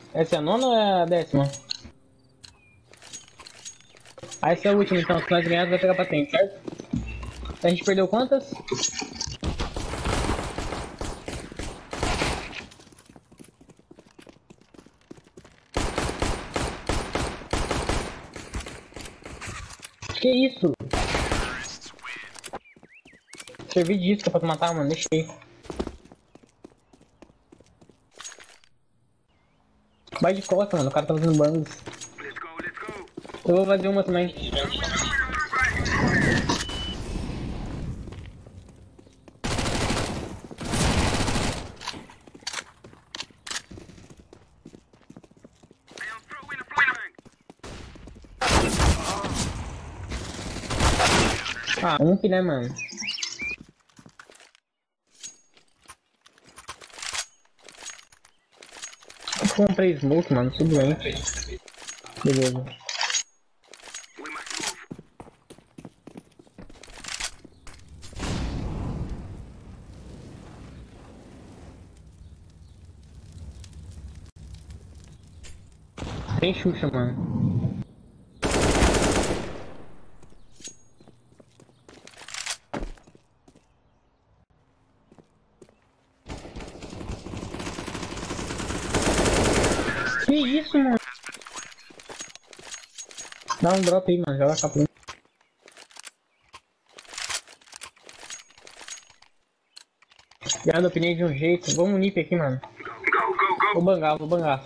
Essa é a nona ou é a décima? Ah, essa é a última, então. Se nós ganharmos, vai pegar patente, certo? A gente perdeu quantas? Que isso? Servi de isca pra tu matar, mano. Deixa aí. Vai de costa, mano. O cara tá fazendo bangos. Eu vou fazer uma também. Ah, ump, né, mano? Eu comprei smoke, mano. Tudo bem. Beleza. Tem Xuxa, mano. Que isso, mano? Dá um drop aí, mano. Joga a capa. Já opinei de um jeito. Vamos nip aqui, mano. Vou bangar, vou bangar.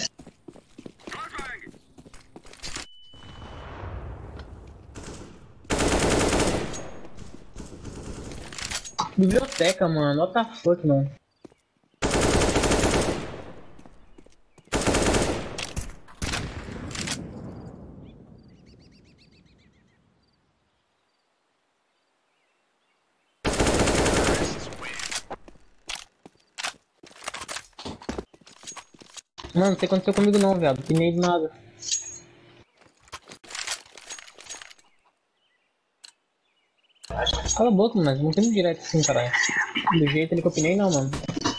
Biblioteca, mano. What the fuck, mano. Mano, não sei o que aconteceu comigo não, viado. Pinei do nada. Cala a boca, mano. Não tem direto assim, caralho. Do jeito ele que eu pinei, não, mano.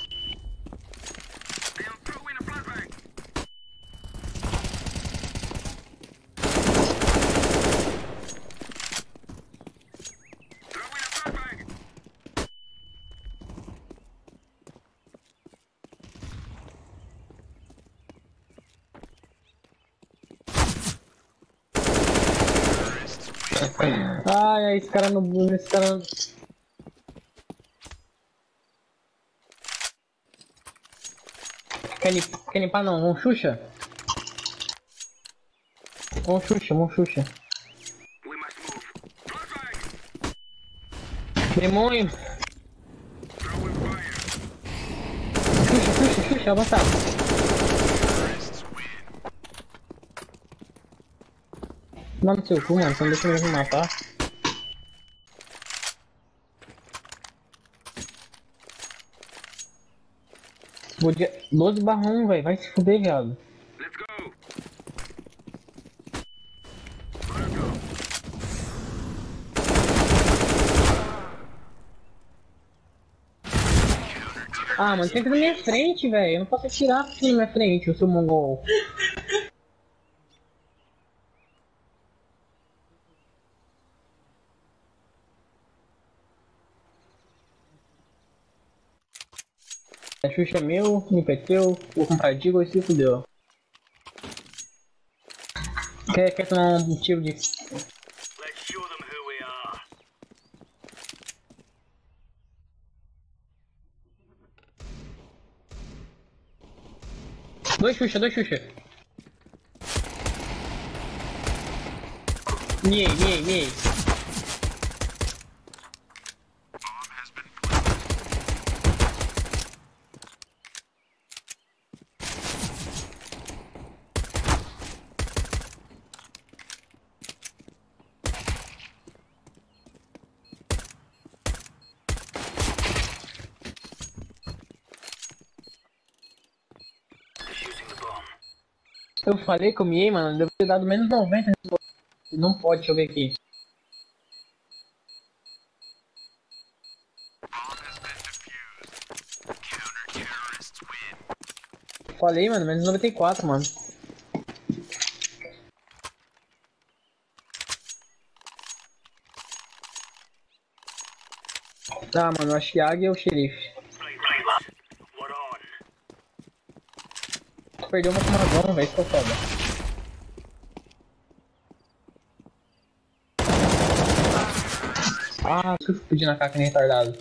Ai, ai, esse cara no... Esse cara... Quer limpar não? Um Xuxa? Um Xuxa, um Xuxa. Demônio! Xuxa, Xuxa, Xuxa, avançado. Mano, no seu cu, mano. Você não deixa eu me matar. Podia... 12/1, velho. Vai se fuder, viado. Ah, mano, tem que ir na minha frente, velho. Eu não posso atirar aqui na minha frente, o seu mongol. A Xuxa é meu, me peteu, vou comprar Deagle e se fudeu. Quer tomar um tiro de... Dois Xuxa, dois Xuxa. Miei, miei, miei. Eu falei que eu miei, mano. Deve ter dado menos 90. Não pode, deixa eu ver aqui. Falei, mano, menos 94, mano. Tá, mano, acho que a águia é o xerife. Perdeu uma tomadona, velho, ficou foda. Ah, que fudi na caca nem retardado.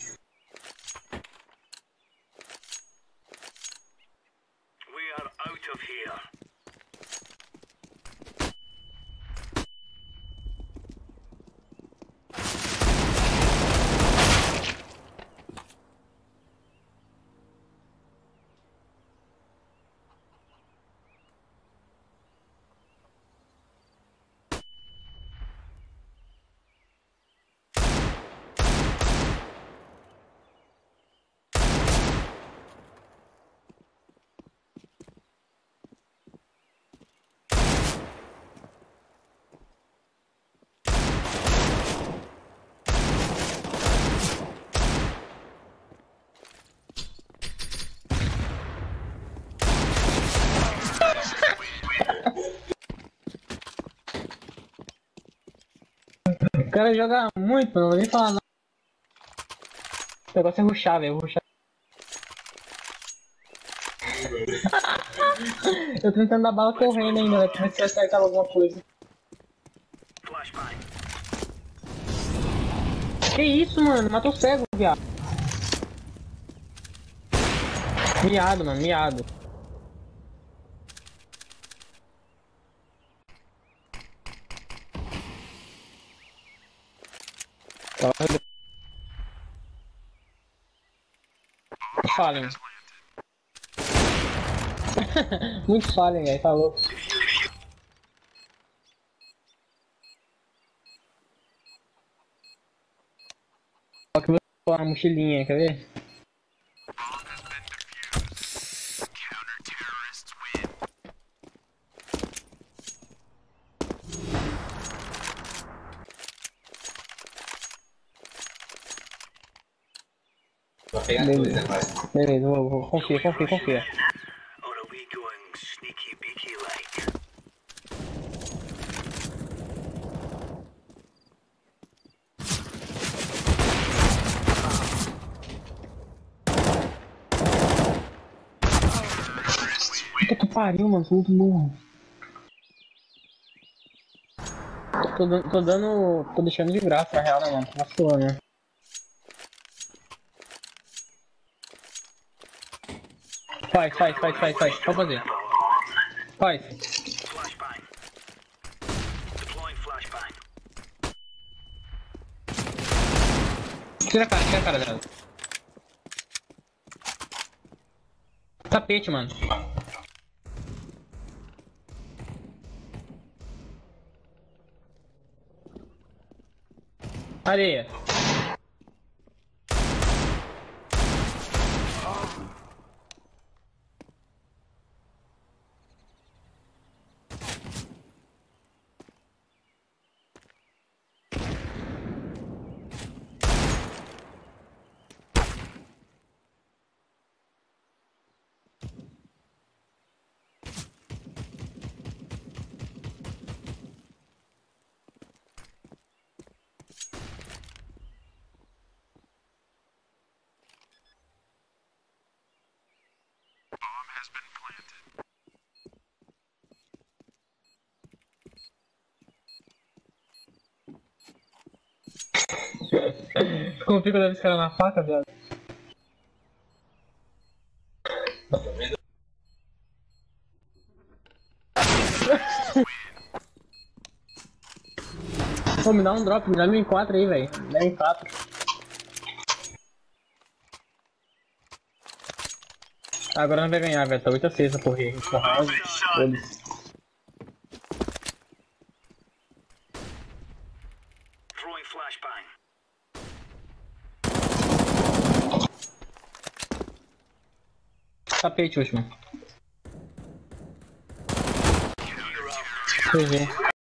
O cara joga muito, não vou nem falar nada. O negócio é rushar, velho, rushar. Eu tô tentando dar bala correndo ainda, velho, pra ver se eu acertava alguma coisa. Que isso, mano? Matou cego, viado. Miado, mano, miado. Fallen. Muito Fallen, velho, tá louco. Só que você vou uma mochilinha, quer ver? Beleza, beleza, vou confia. Puta que pariu, mano, sou muito burro. Tô deixando de graça, na real, né, mano? Tá suando, né? Faz, pode fazer. Faz. Tira a cara dela. Tapete, mano. Areia. Como fica dando esse cara na faca, viado? Pô, me dá um drop, me dá M4 aí, velho. Me dá M4. Agora não vai ganhar, velho. Tá 8-6 essa porra aí. Foda-se. Tapete último. GG.